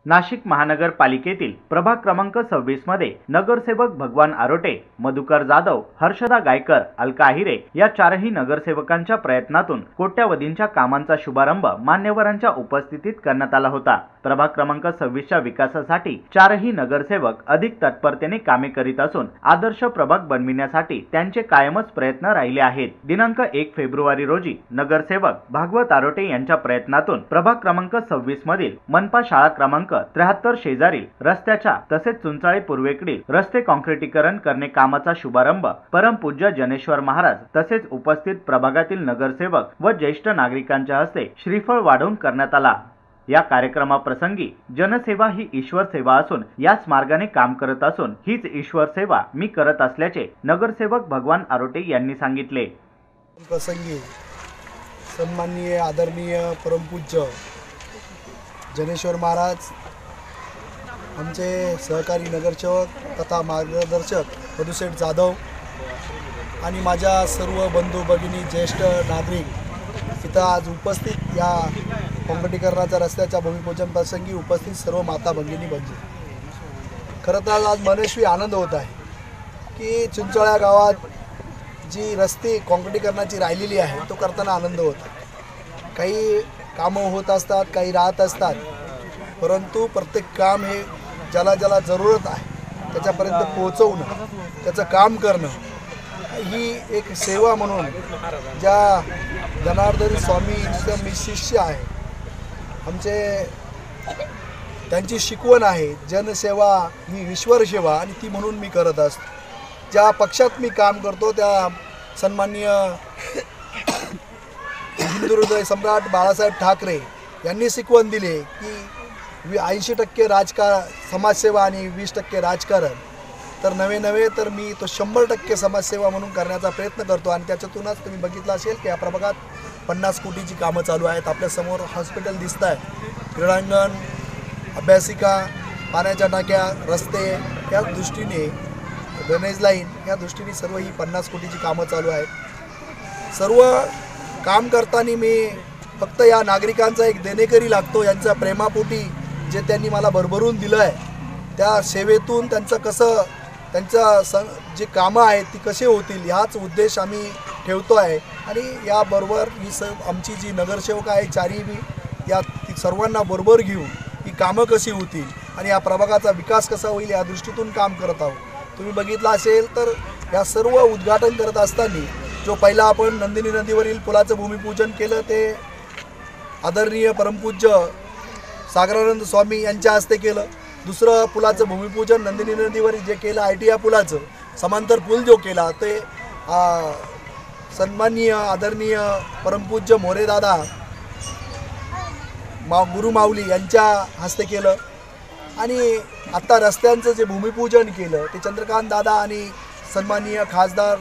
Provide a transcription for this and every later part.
नाशिक महानगरपालिकेतील प्रभाग क्रमांक 26 मध्ये नगरसेवक भगवान आरोटे, मधुकर जाधव, हर्षदा गायकर, अलका हिरे या चारही नगरसेवकांच्या प्रयत्नातून कोट्यावधींच्या कामांचा शुभारंभ मान्यवरांच्या उपस्थितीत करण्यात आला होता। प्रभाग क्रमांक 26 च्या विकासासाठी चारही नगरसेवक अधिक तत्परतेने कामे करीत असून आदर्श प्रभाग बनविण्यासाठी त्यांचे कायमच प्रयत्न राहिले आहेत। दिनांक 1 फेब्रुवारी रोजी नगरसेवक भागवत आरोटे यांच्या प्रयत्नातून प्रभाग क्रमांक 26 मधील मनपा शाळा क्रमांक 73 शेजारी रस्त्याच्या तसेच चुंचाळे पूर्वेकडील रस्ते काँक्रिटीकरण करणे कामाचा शुभारंभ परमपूज्य जनेश्वर महाराज तसेच उपस्थित प्रभागातील नगरसेवक व ज्येष्ठ नागरिकांच्या हस्ते श्रीफळ वाढवून करण्यात आला। या कार्यक्रमाप्रसंगी जनसेवा ही ईश्वर सेवा असून याच मार्गाने काम करत असून हीच ईश्वर सेवा मी करत असल्याचे नगरसेवक भगवान आरोटे यांनी सांगितले। प्रसंगी सन्माननीय आदरणीय परमपूज्य जनेश्वर महाराज आमचे सहकारी नगरसेवक तथा मार्गदर्शक मधुसेठ जाधव आणि माझ्या सर्व बंधू भगिनी ज्येष्ठ नागरिक इथं आज उपस्थित या काँक्रिटीकरणाच्या रस्त्याच्या भूमिपूजन प्रसंगी उपस्थित सर्व माता भगिनी बनले। खरं तर आज मनस्वी आनंद होत आहे की चिंचोळ्या गावात जी रस्ते काँक्रिटीकरणाची राहिलेली आहे तो करताना आनंद होता। काही कामं होत असतात, काही राहत असतात, परंतु प्रत्येक काम हे ज्याला ज्याला जरूरत आहे त्याच्यापर्यंत पोहोचवणं, त्याचं काम करणं ही एक सेवा म्हणून ज्या जनार्दन स्वामींचं मी शिष्य आहे, आमचे त्यांची शिकवण आहे जनसेवा ही ईश्वर सेवा आणि ती म्हणून मी करत असतो। ज्या पक्षात मी काम करतो त्या सन्माननीय हिंदू हृदय सम्राट बाळासाहेब ठाकरे यांनी शिकवण दिली की 80% समाजसेवा आणि 20% राजकारण, तर नवे तर मी तो 100% समाजसेवा म्हणून करण्याचा प्रयत्न करतो। आणि त्याच्यातूनच तुम्ही बघितलं असेल की या प्रभागात 50 कोटीची कामं चालू आहेत। आपल्यासमोर हॉस्पिटल दिसत आहे, क्रीडांगण, अभ्यासिका, पाण्याच्या टाक्या, रस्ते, या दृष्टीने ड्रेनेज लाईन, या दृष्टीने सर्व ही 50 कोटीची कामं चालू आहेत। सर्व काम करताना मी फक्त या नागरिकांचा एक देणेकरी लागतो, यांच्या प्रेमापोटी जे त्यांनी मला भरभरून दिलं आहे त्या सेवेतून त्यांचं जे कामं आहेत ती कसे होतील ह्याच उद्देश आम्ही ठेवतो आहे। आणि याबरोबर ही आमची जी नगरसेवक आहे चारही बी या सर्वांना बरोबर घेऊन ही कामं कशी होतील आणि या प्रभागाचा विकास कसा होईल या दृष्टीतून काम करत आहोत। तुम्ही बघितलं असेल तर या सर्व उद्घाटन करत असताना जो पहिला आपण नंदिनी नदीवरील पुलाचं भूमिपूजन केलं ते आदरणीय परमपूज्य सागरानंद स्वामी यांच्या हस्ते केलं। दुसरं पुलाचं भूमिपूजन नंदिनी नदीवरील जे केलं ITI पुलाचं समांतर पूल जो केला ते सन्माननीय आदरणीय परमपूज्य मोरेदादा गुरुमाऊली यांच्या हस्ते केलं। आणि आता रस्त्यांचं जे भूमिपूजन केलं ते चंद्रकांत दादा आणि सन्माननीय खासदार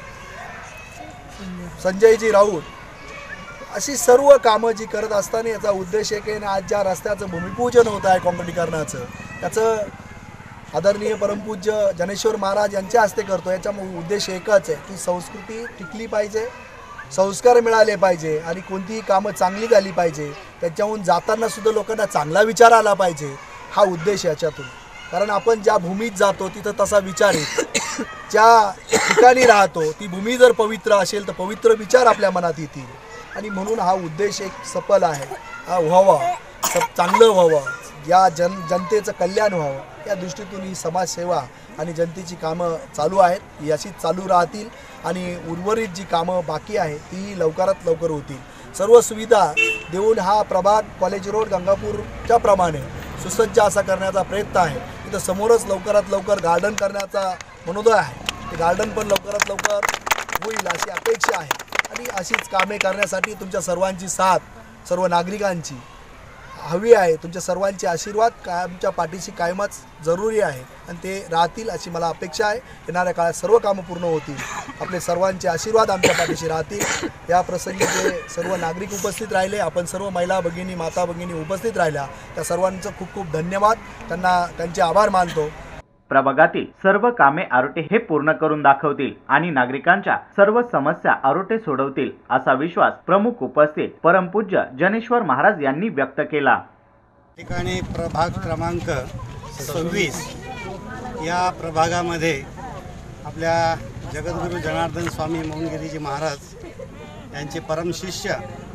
संजयजी राऊत अशी सर्व कामं जी करत असताना याचा उद्देश आहे की आज ज्या रस्त्याचं भूमिपूजन होत आहे काँक्रिटीकरणाचं त्याचं आदरणीय परमपूज्य जनेश्वर महाराज यांच्या हस्ते करतो। याचा उद्देश एकच आहे की संस्कृती टिकली पाहिजे, संस्कार मिळाले पाहिजे आणि कोणतीही कामं चांगली झाली पाहिजे, त्याच्याहून जाताना सुद्धा लोकांना चांगला विचार आला पाहिजे, हा उद्देश याच्यातून। कारण आपण ज्या भूमीत जातो तिथं तसा विचार येतो, ज्या ठिकाणी राहतो ती भूमी जर पवित्र असेल तर पवित्र विचार आपल्या मनात येतील आणि म्हणून हा उद्देश एक सफल आहे, हा व्हावा, चांगलं व्हावं, या जनतेचं कल्याण व्हावं या दृष्टीतून ही समाजसेवा आणि जनतेची कामं चालू आहेत, ही अशीच चालू राहतील आणि उर्वरित जी कामं बाकी आहेत ती लवकरात लवकर होतील। सर्व सुविधा देऊन हा प्रभाग कॉलेज रोड गंगापूरच्या प्रमाणे सुसज्ज असा करण्याचा प्रयत्न आहे। इथं समोरच लवकरात लवकर गार्डन करण्याचा मनोदय आहे, ते गार्डन पण लवकरात लवकर होईल अशी अपेक्षा आहे। आणि अशीच कामे करण्यासाठी तुमच्या सर्वांची साथ, सर्व नागरिकांची हवी आहे, तुमच्या सर्वांचे आशीर्वाद आमच्या पाठीशी कायमच जरुरी आहे आणि ते राहतील अशी मला अपेक्षा आहे। येणाऱ्या काळात सर्व कामं पूर्ण होतील, आपले सर्वांचे आशीर्वाद आमच्या पाठीशी राहतील। या प्रसंगी जे सर्व नागरिक उपस्थित राहिले, आपण सर्व महिला भगिनी माता भगिनी उपस्थित राहिल्या त्या सर्वांचं खूप खूप धन्यवाद, त्यांचे आभार मानतो। प्रभागातील सर्व कामे आरोटे हे पूर्ण करून दाखवतील आणि नागरिकांच्या सर्व समस्या आरोटे सोडवतील असा विश्वास प्रमुख उपस्थित परमपूज्य जनेश्वर महाराज यांनी व्यक्त केला। ठिकाणी प्रभाग क्रमांक 26 या प्रभागामध्ये आपल्या जगद्गुरू जनार्दन स्वामी मौनगिरीजी महाराज यांचे परमशिष्य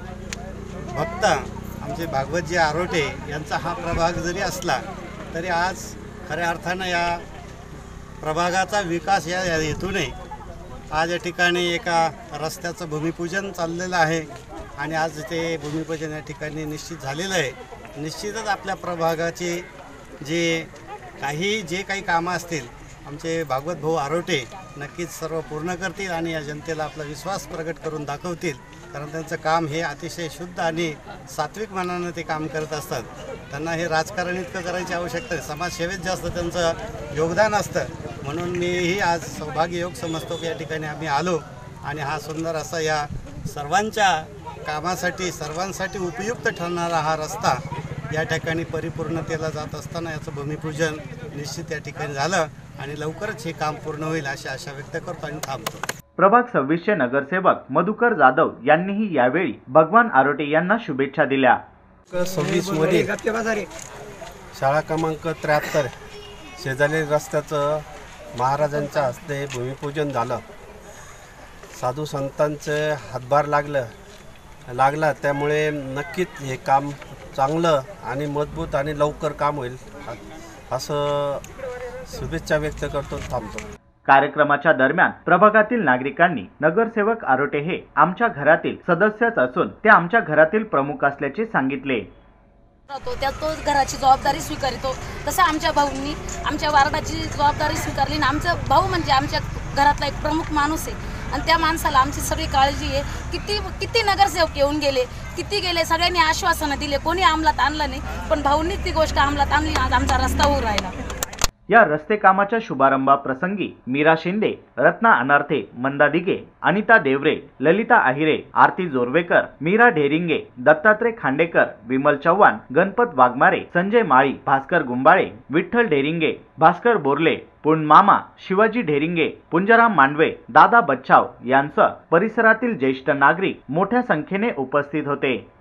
भक्त आमचे भागवतजी आरोटे यांचा हा प्रभाग जरी असला तरी आज खऱ्या अर्थानं या प्रभागाचा विकास या हेतूने आज या ठिकाणी एका रस्त्याचं भूमिपूजन चाललेलं आहे आणि आज ते भूमिपूजन या ठिकाणी निश्चित झालेलं आहे. निश्चितच आपल्या प्रभागाचे जे काही कामं असतील आमचे भागवत भाऊ आरोटे नक्कीच सर्व पूर्ण करतील आणि या जनतेला आपला विश्वास प्रगट करून दाखवतील. कारण त्यांचं काम हे अतिशय शुद्ध आणि सात्विक मनानं ते काम करत असतात. त्यांना हे राजकारण इतकं करायची आवश्यकता नाही, समाजसेवेत जास्त त्यांचं योगदान असतं. म्हणून मीही आज सौभाग्य योग समजतो की या ठिकाणी आम्ही आलो आणि हा सुंदर असा या सर्वांच्या कामासाठी सर्वांसाठी उपयुक्त ठरणारा हा रस्ता या ठिकाणी परिपूर्णतेला जात असताना याचं भूमिपूजन निश्चित या ठिकाणी झालं आणि लवकरच हे काम पूर्ण होईल अशी आशा व्यक्त करतो आणि थांबतो. प्रभाग 26चे नगरसेवक मधुकर जाधव यांनीही यावेळी भगवान आरोटे यांना शुभेच्छा दिल्या. 26 मध्ये शाळा क्रमांक 73 शेजारी रस्त्याचं महाराजांच्या हस्ते भूमिपूजन झालं. साधू संतांचं हातभार लागला त्यामुळे नक्कीच हे काम चांगलं आणि मजबूत आणि लवकर काम होईल असं शुभेच्छा व्यक्त करतो. थांबतो. कार्यक्रमाच्या दरम्यान प्रभागातील नागरिकांनी नगरसेवक आरोटे हे आमच्या घरातील सदस्यच असून ते आमच्या घरातील प्रमुख असल्याचे सांगितले. तो घराची जबाबदारी स्वीकारतो तसं आमच्या भाऊंनी आमच्या वार्डाची जबाबदारी स्वीकारली आणि आमचा भाऊ म्हणजे आमच्या घरातला एक प्रमुख माणूस आहे आणि त्या माणसाला आमची सगळी काळजी आहे. किती नगरसेवक येऊन गेले सगळ्यांनी आश्वासनं दिले, कोणी अंमलात आणलं नाही, पण भाऊंनी ती गोष्ट अंमलात आणली. आज आमचा रस्ता होऊ राहिला. या रस्ते कामाच्या शुभारंभाप्रसंगी मीरा शिंदे, रत्ना अनार्थे, मंदा दिगे, अनिता देवरे, ललिता आहिरे, आरती जोरवेकर, मीरा ढेरिंगे, दत्तात्रय खांडेकर, विमल चव्हाण, गणपत वाघमारे, संजय माळी, भास्कर गुंबाळे, विठ्ठल ढेरिंगे, भास्कर बोरले, पूर्ण मामा, शिवाजी ढेरिंगे, पुंजराम मांडवे, दादा बच्छाव यांसह परिसरातील ज्येष्ठ नागरिक मोठ्या संख्येने उपस्थित होते.